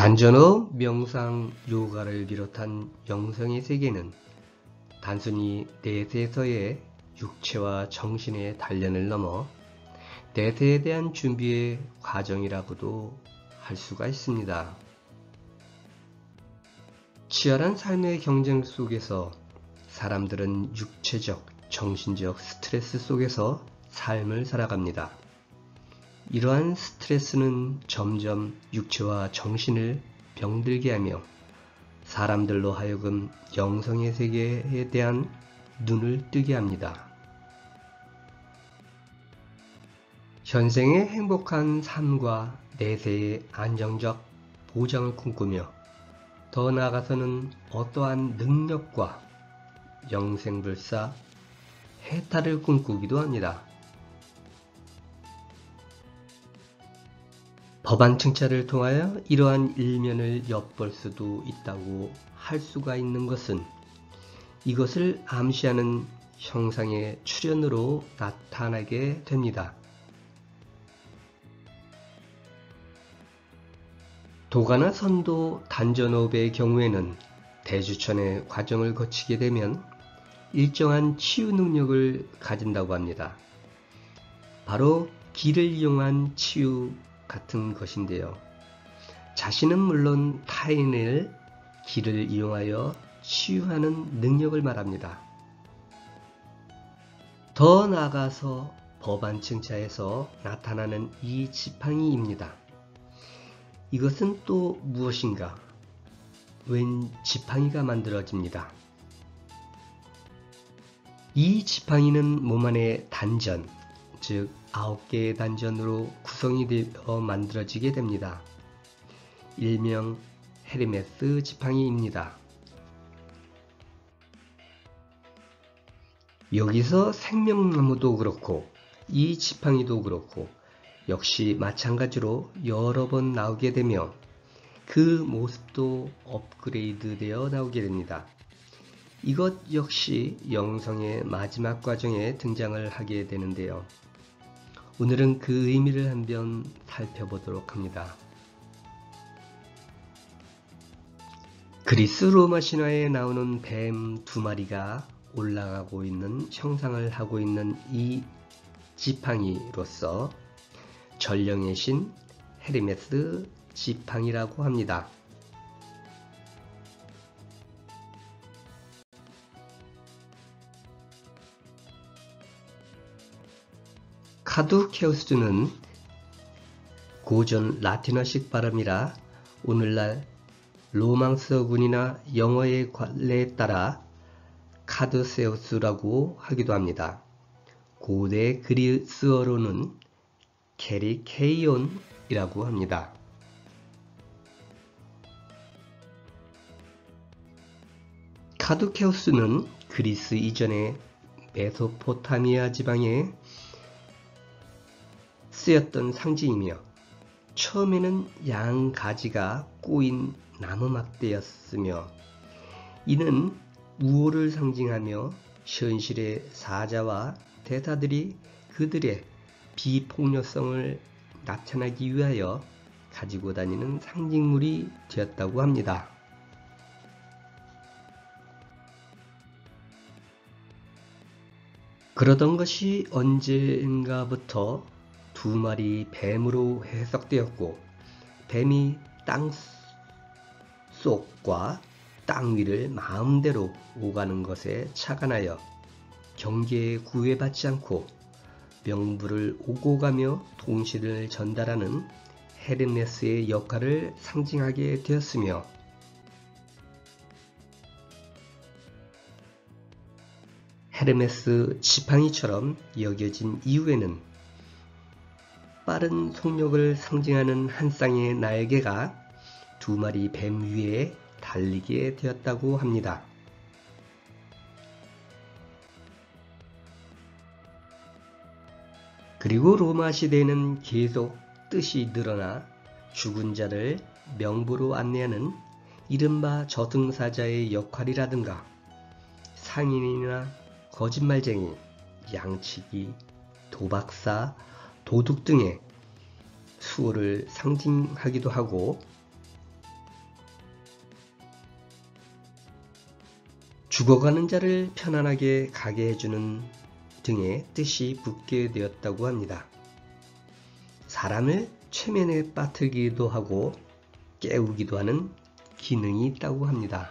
단전어, 명상, 요가를 비롯한 영성의 세계는 단순히 내세에서의 육체와 정신의 단련을 넘어 내세에 대한 준비의 과정이라고도 할 수가 있습니다. 치열한 삶의 경쟁 속에서 사람들은 육체적, 정신적 스트레스 속에서 삶을 살아갑니다. 이러한 스트레스는 점점 육체와 정신을 병들게 하며 사람들로 하여금 영성의 세계에 대한 눈을 뜨게 합니다. 현생의 행복한 삶과 내세의 안정적 보장을 꿈꾸며 더 나아가서는 어떠한 능력과 영생불사 해탈을 꿈꾸기도 합니다. 법안 청찰을 통하여 이러한 일면을 엿볼 수도 있다고 할 수가 있는 것은 이것을 암시하는 형상의 출현으로 나타나게 됩니다. 도가나 선도 단전호흡의 경우에는 대주천의 과정을 거치게 되면 일정한 치유 능력을 가진다고 합니다. 바로 기를 이용한 치유 같은 것인데요. 자신은 물론 타인을 기를 이용하여 치유하는 능력을 말합니다. 더 나아가서 법안층차에서 나타나는 이 지팡이입니다. 이것은 또 무엇인가? 웬 지팡이가 만들어집니다. 이 지팡이는 몸 안의 단전, 즉 9개의 단전으로 구성이 되어 만들어지게 됩니다. 일명 헤르메스 지팡이입니다. 여기서 생명나무도 그렇고 이 지팡이도 그렇고 역시 마찬가지로 여러 번 나오게 되며 그 모습도 업그레이드 되어 나오게 됩니다. 이것 역시 영성의 마지막 과정에 등장을 하게 되는데요. 오늘은 그 의미를 한번 살펴보도록 합니다. 그리스 로마 신화에 나오는 뱀 2마리가 올라가고 있는 형상을 하고 있는 이 지팡이로서 전령의 신 헤르메스 지팡이라고 합니다. 카두케우스는 고전 라틴어식 발음이라 오늘날 로망스어군이나 영어의 관례에 따라 카드세우스라고 하기도 합니다. 고대 그리스어로는 케리케이온이라고 합니다. 카두케우스는 그리스 이전의 메소포타미아 지방에 쓰였던 상징이며 처음에는 양 가지가 꼬인 나무 막대였으며 이는 우호를 상징하며 현실의 사자와 대사들이 그들의 비폭력성을 나타내기 위하여 가지고 다니는 상징물이 되었다고 합니다. 그러던 것이 언젠가부터 2마리 뱀으로 해석되었고 뱀이 땅 속과 땅 위를 마음대로 오가는 것에 착안하여 경계에 구애받지 않고 명부를 오고 가며 통신을 전달하는 헤르메스의 역할을 상징하게 되었으며 헤르메스 지팡이처럼 여겨진 이후에는 빠른 속력을 상징하는 한 쌍의 날개가 2마리 뱀 위에 달리게 되었다고 합니다. 그리고 로마 시대에는 계속 뜻이 늘어나 죽은 자를 명부로 안내하는 이른바 저승사자의 역할이라든가 상인이나 거짓말쟁이, 양치기, 도박사, 도둑 등의 수호를 상징하기도 하고 죽어가는 자를 편안하게 가게 해주는 등의 뜻이 붙게 되었다고 합니다. 사람을 최면에 빠뜨리기도 하고 깨우기도 하는 기능이 있다고 합니다.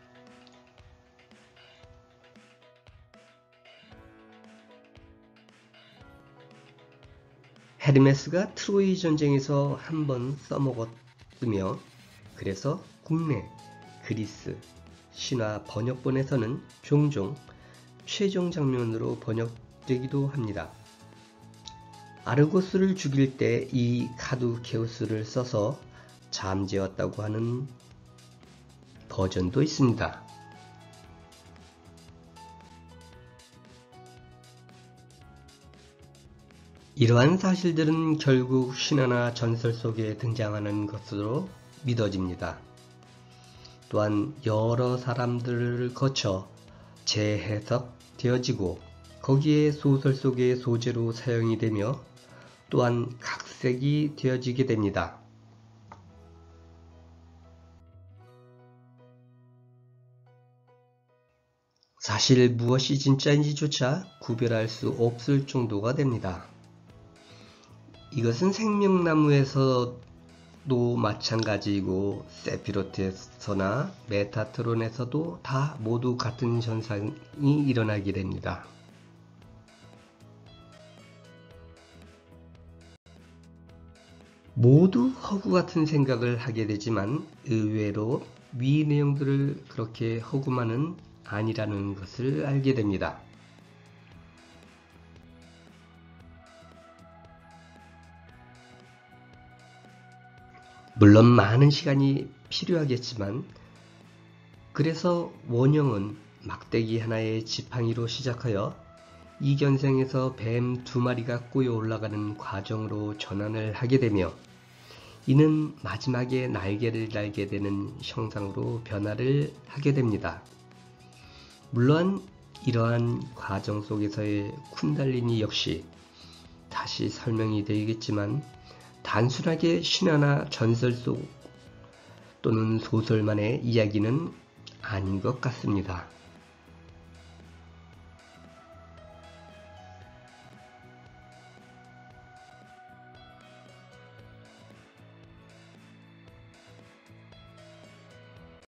헤르메스가 트로이 전쟁에서 한번 써먹었으며 그래서 국내 그리스 신화 번역본에서는 종종 최종 장면으로 번역되기도 합니다. 아르고스를 죽일 때 이 카두케우스를 써서 잠재웠다고 하는 버전도 있습니다. 이러한 사실들은 결국 신화나 전설 속에 등장하는 것으로 믿어집니다. 또한 여러 사람들을 거쳐 재해석되어지고 거기에 소설 속의 소재로 사용이 되며 또한 각색이 되어지게 됩니다. 사실 무엇이 진짜인지조차 구별할 수 없을 정도가 됩니다. 이것은 생명나무에서도 마찬가지이고 세피로트에서나 메타트론에서도 다 모두 같은 현상이 일어나게 됩니다. 모두 허구 같은 생각을 하게 되지만 의외로 위 내용들을 그렇게 허구만은 아니라는 것을 알게 됩니다. 물론 많은 시간이 필요하겠지만 그래서 원형은 막대기 하나의 지팡이로 시작하여 이견생에서 뱀 2마리가 꼬여 올라가는 과정으로 전환을 하게 되며 이는 마지막에 날개를 달게 되는 형상으로 변화를 하게 됩니다. 물론 이러한 과정 속에서의 쿤달리니 역시 다시 설명이 되겠지만 단순하게 신화나 전설 속 또는 소설만의 이야기는 아닌 것 같습니다.